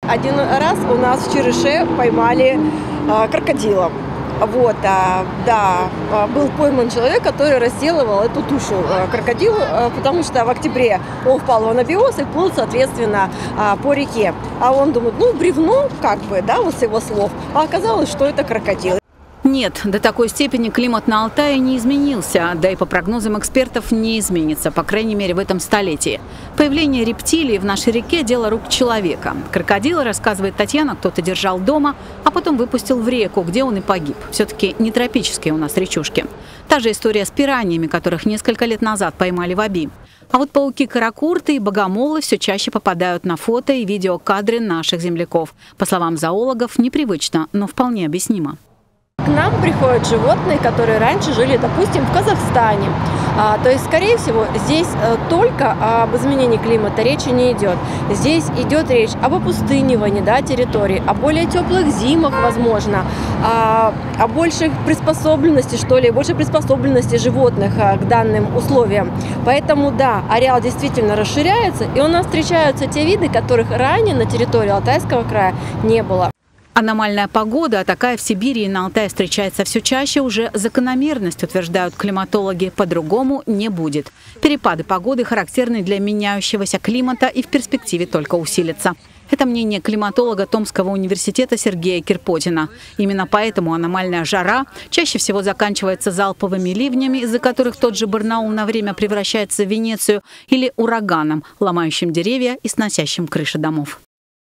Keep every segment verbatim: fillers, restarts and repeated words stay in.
Один раз у нас в Череше поймали а, крокодила. Вот, а, да, был пойман человек, который разделывал эту тушу а, крокодилу, а, потому что в октябре он впал в анабиоз и плыл, соответственно, а, по реке. А он думает, ну, бревно, как бы, да, вот с его слов, а оказалось, что это крокодил. Нет, до такой степени климат на Алтае не изменился, да и по прогнозам экспертов не изменится, по крайней мере в этом столетии. Появление рептилий в нашей реке – дело рук человека. Крокодила, рассказывает Татьяна, кто-то держал дома, а потом выпустил в реку, где он и погиб. Все-таки не тропические у нас речушки. Та же история с пираньями, которых несколько лет назад поймали в Оби. А вот пауки-каракурты и богомолы все чаще попадают на фото и видеокадры наших земляков. По словам зоологов, непривычно, но вполне объяснимо. К нам приходят животные, которые раньше жили, допустим, в Казахстане. А, то есть, скорее всего, здесь а, только об изменении климата речи не идет. Здесь идет речь об опустынивании, да, территории, о более теплых зимах, возможно, а, о большей приспособленности, что ли, большей приспособленности животных а, к данным условиям. Поэтому, да, ареал действительно расширяется, и у нас встречаются те виды, которых ранее на территории Алтайского края не было. Аномальная погода, а такая в Сибири и на Алтае встречается все чаще, уже закономерность, утверждают климатологи, по-другому не будет. Перепады погоды характерны для меняющегося климата и в перспективе только усилятся. Это мнение климатолога Томского университета Сергея Кирпотина. Именно поэтому аномальная жара чаще всего заканчивается залповыми ливнями, из-за которых тот же Барнаул на время превращается в Венецию, или ураганом, ломающим деревья и сносящим крыши домов.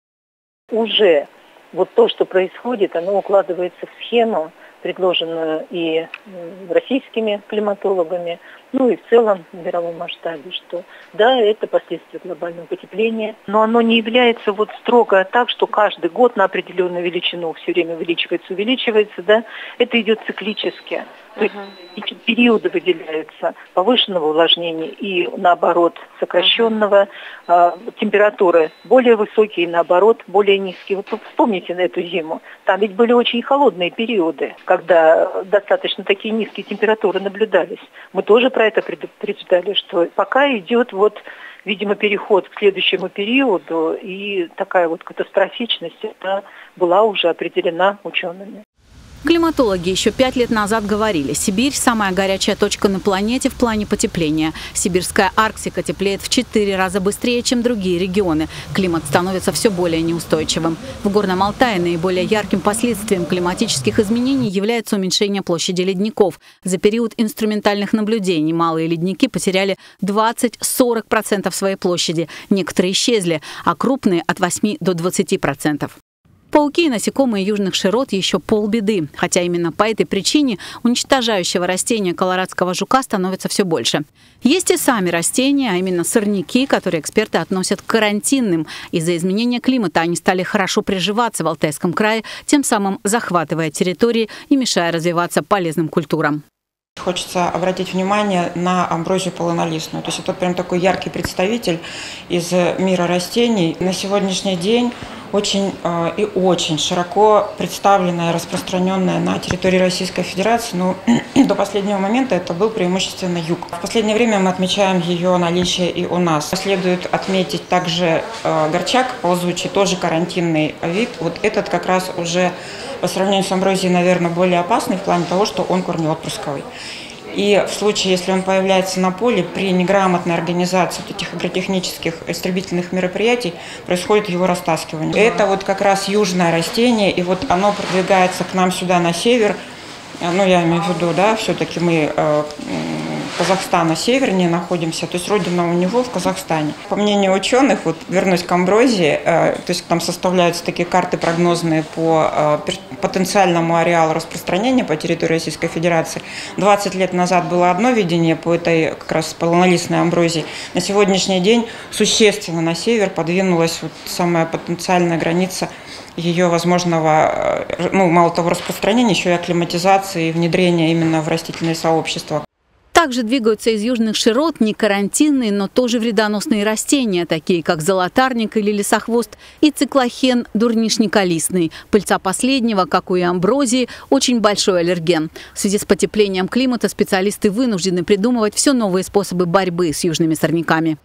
Уже вот то, что происходит, оно укладывается в схему, предложенную и российскими климатологами, ну и в целом в мировом масштабе, что да, это последствия глобального потепления, но оно не является вот строго так, что каждый год на определенную величину все время увеличивается, увеличивается, да, это идет циклически. То есть эти периоды выделяются повышенного увлажнения и, наоборот, сокращенного, э, температуры более высокие, наоборот, более низкие. Вот вспомните на эту зиму. Там ведь были очень холодные периоды, когда достаточно такие низкие температуры наблюдались. Мы тоже про это предупреждали, что пока идет вот, видимо, переход к следующему периоду, и такая вот катастрофичность она была уже определена учеными. Климатологи еще пять лет назад говорили, Сибирь – самая горячая точка на планете в плане потепления. Сибирская Арктика теплеет в четыре раза быстрее, чем другие регионы. Климат становится все более неустойчивым. В Горном Алтае наиболее ярким последствием климатических изменений является уменьшение площади ледников. За период инструментальных наблюдений малые ледники потеряли двадцать-сорок процентов своей площади. Некоторые исчезли, а крупные – от восьми до двадцати процентов. Пауки и насекомые южных широт еще полбеды, хотя именно по этой причине уничтожающего растения колорадского жука становится все больше. Есть и сами растения, а именно сорняки, которые эксперты относят к карантинным. Из-за изменения климата они стали хорошо приживаться в Алтайском крае, тем самым захватывая территории и мешая развиваться полезным культурам. Хочется обратить внимание на амброзию полунолистную. То есть это прям такой яркий представитель из мира растений. На сегодняшний день очень э, и очень широко представленная и распространенная на территории Российской Федерации. Но до последнего момента это был преимущественно юг. В последнее время мы отмечаем ее наличие и у нас. Следует отметить также э, горчак ползучий, тоже карантинный вид. Вот этот как раз уже по сравнению с амброзией, наверное, более опасный в плане того, что он корнеотпрысковый. И в случае, если он появляется на поле, при неграмотной организации вот этих агротехнических истребительных мероприятий происходит его растаскивание. Это вот как раз южное растение, и вот оно продвигается к нам сюда на север. Ну, я имею в виду, да, все-таки мы э, Казахстана севернее находимся, то есть родина у него в Казахстане. По мнению ученых, вот вернусь к амброзии, э, то есть там составляются такие карты прогнозные по э, потенциальному ареалу распространения по территории Российской Федерации. двадцать лет назад было одно видение по этой как раз полунолистной амброзии. На сегодняшний день существенно на север подвинулась вот самая потенциальная граница ее возможного, ну, мало того, распространения, еще и акклиматизации и внедрения именно в растительные сообщества. Также двигаются из южных широт не карантинные, но тоже вредоносные растения, такие как золотарник или лесохвост, и циклохен дурнишниколистный. Пыльца последнего, как и амброзии, очень большой аллерген. В связи с потеплением климата специалисты вынуждены придумывать все новые способы борьбы с южными сорняками.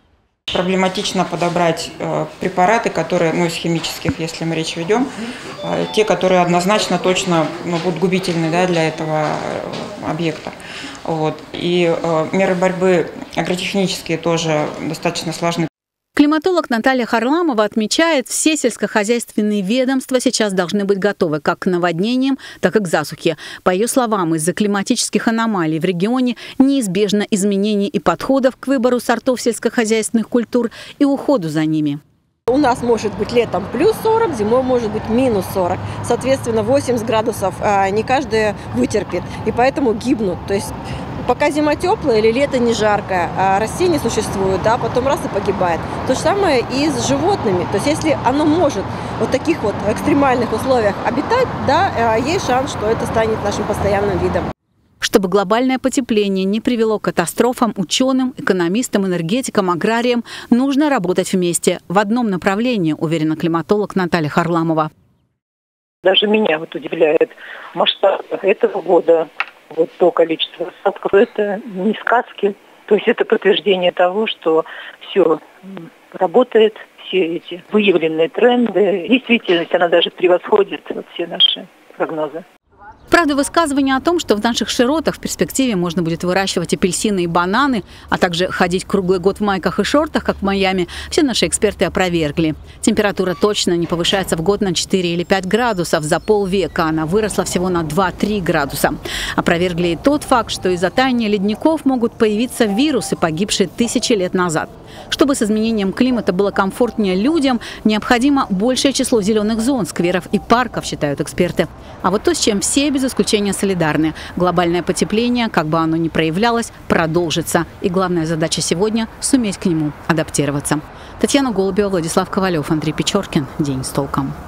Проблематично подобрать э, препараты, которые, ну, из химических, если мы речь ведем, э, те, которые однозначно точно ну, будут губительны, да, для этого э, объекта. Вот. И э, меры борьбы агротехнические тоже достаточно сложны. Климатолог Наталья Харламова отмечает, все сельскохозяйственные ведомства сейчас должны быть готовы как к наводнениям, так и к засухе. По ее словам, из-за климатических аномалий в регионе неизбежно изменение и подходов к выбору сортов сельскохозяйственных культур и уходу за ними. У нас может быть летом плюс сорок, зимой может быть минус сорок. Соответственно, восемьдесят градусов не каждый вытерпит, и поэтому гибнут. То есть пока зима теплая или лето не жаркое, а растения существуют, да, потом раз и погибает. То же самое и с животными. То есть если оно может в таких вот экстремальных условиях обитать, да, есть шанс, что это станет нашим постоянным видом. Чтобы глобальное потепление не привело к катастрофам, ученым, экономистам, энергетикам, аграриям нужно работать вместе в одном направлении, уверена климатолог Наталья Харламова. Даже меня вот удивляет масштаб этого года. Вот то количество осадков, это не сказки. То есть это подтверждение того, что все работает, все эти выявленные тренды. Действительность, она даже превосходит вот все наши прогнозы. Правда, высказывание о том, что в наших широтах в перспективе можно будет выращивать апельсины и бананы, а также ходить круглый год в майках и шортах, как в Майами, все наши эксперты опровергли. Температура точно не повышается в год на четыре или пять градусов. За полвека она выросла всего на два-три градуса. Опровергли и тот факт, что из-за таяния ледников могут появиться вирусы, погибшие тысячи лет назад. Чтобы с изменением климата было комфортнее людям, необходимо большее число зеленых зон, скверов и парков, считают эксперты. А вот то, с чем все без исключения солидарны. Глобальное потепление, как бы оно ни проявлялось, продолжится. И главная задача сегодня – суметь к нему адаптироваться. Татьяна Голубева, Владислав Ковалев, Андрей Печоркин. День с толком.